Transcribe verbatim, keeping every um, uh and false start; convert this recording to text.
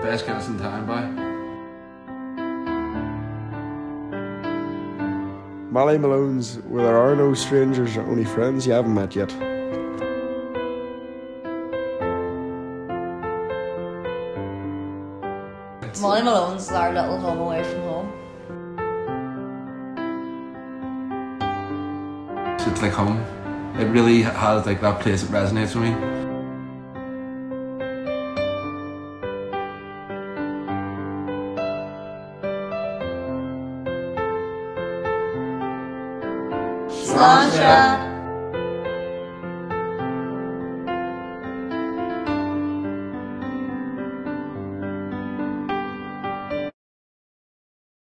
Best Guinness in town, boy. Mally Malones, where there are no strangers, only friends you haven't met yet. Molly Malone's our little home away from home. It's like home. It really has like that place that resonates with me. Sláinte!